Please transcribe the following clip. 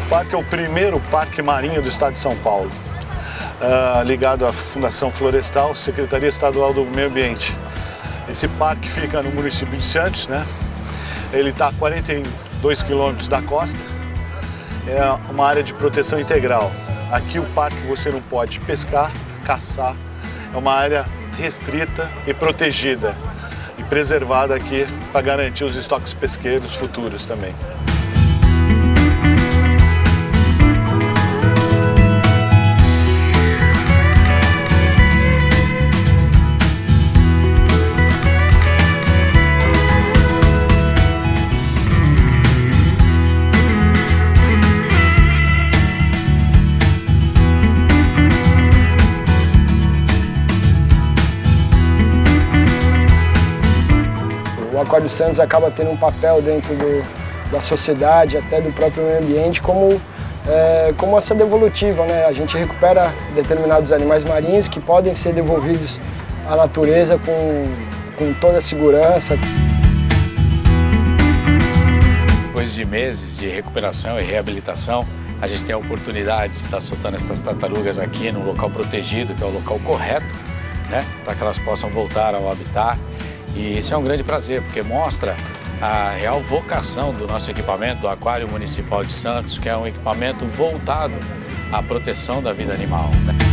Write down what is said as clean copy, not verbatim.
parque é o primeiro parque marinho do estado de São Paulo, ligado à Fundação Florestal, Secretaria Estadual do Meio Ambiente. Esse parque fica no município de Santos, né? Ele está a 42 quilômetros da costa, é uma área de proteção integral. Aqui o parque você não pode pescar, caçar, é uma área restrita e protegida e preservada aqui para garantir os estoques pesqueiros futuros também. O Aquário Santos acaba tendo um papel dentro da sociedade, até do próprio meio ambiente, como essa devolutiva, né? A gente recupera determinados animais marinhos que podem ser devolvidos à natureza com toda a segurança. Depois de meses de recuperação e reabilitação, a gente tem a oportunidade de estar soltando essas tartarugas aqui num local protegido, que é o local correto, né? Para que elas possam voltar ao habitat. E isso é um grande prazer, porque mostra a real vocação do nosso equipamento, do Aquário Municipal de Santos, que é um equipamento voltado à proteção da vida animal, né?